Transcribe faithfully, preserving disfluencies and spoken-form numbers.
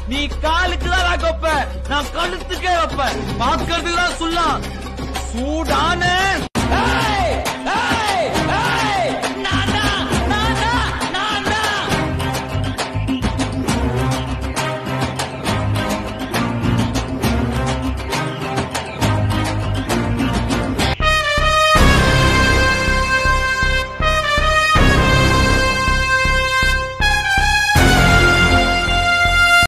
நீ காலுக்கு தான் லாக் வைப்ப, நான் கழுத்துக்கே வைப்பேன். பாக்கிறதுக்கு தான் சொல்லலாம். சூடான